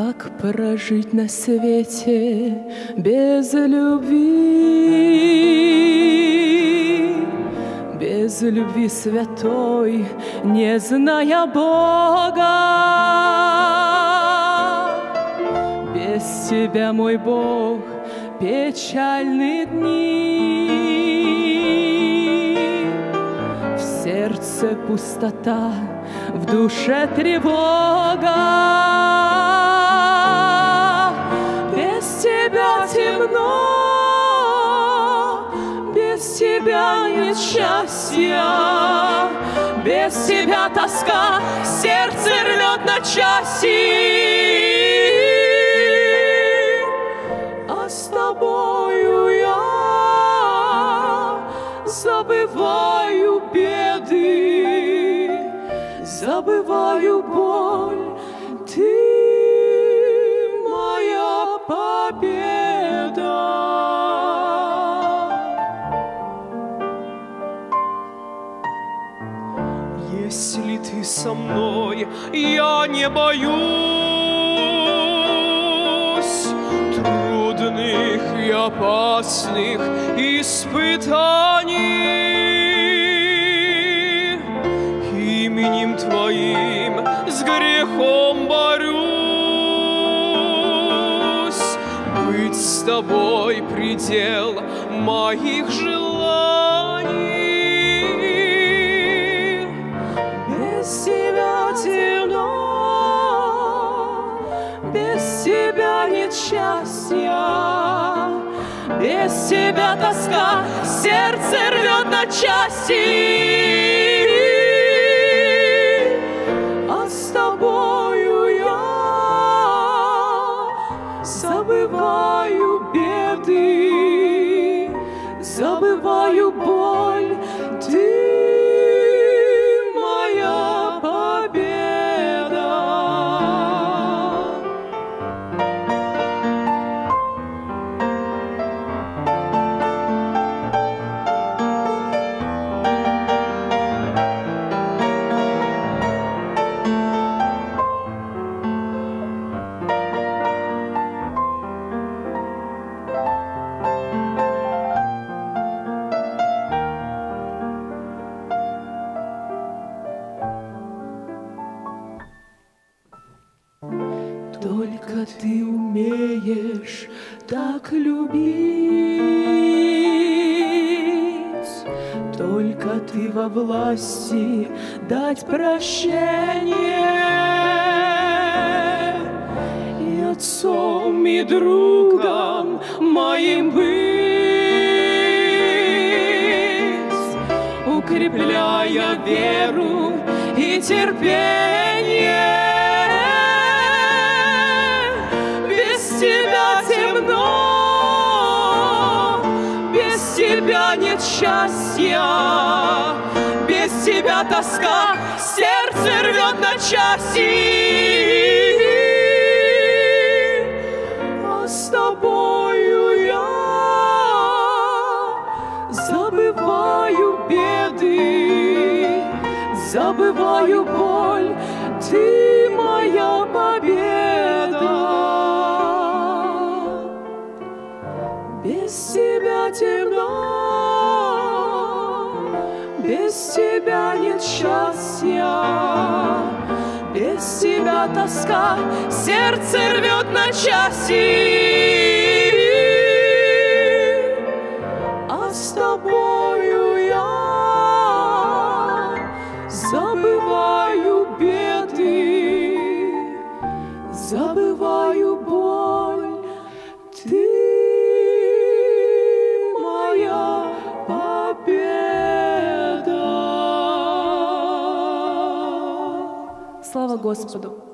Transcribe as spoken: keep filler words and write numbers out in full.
Как прожить на свете без любви, без любви святой, не зная Бога? Без тебя, мой Бог, печальные дни. В сердце пустота, в душе тревога. Без тебя темно, без тебя нет счастья, без тебя тоска, сердце рвет на части. А с тобою я забываю беды, забываю боль, ты моя победа. Если ты со мной, я не боюсь трудных и опасных испытаний. Именем Твоим с грехом борюсь. Быть с Тобой предел моих желаний. Без Тебя темно, без Тебя нет счастья, без Тебя тоска, сердце рвет на части. Забываю беды, забываю боль, ты моя победа. Только ты умеешь так любить, только ты во власти дать прощение и отцом, и другом моим быть, укрепляя веру и терпение. Без тебя нет счастья, без тебя тоска, сердце рвет на части. А с тобою я забываю беды, забываю боль, ты моя победа. Без тебя темно, без тебя нет счастья, без тебя тоска, сердце рвет на части. А с тобою я забываю беды, забываю боль, ты победа. Слава Господу!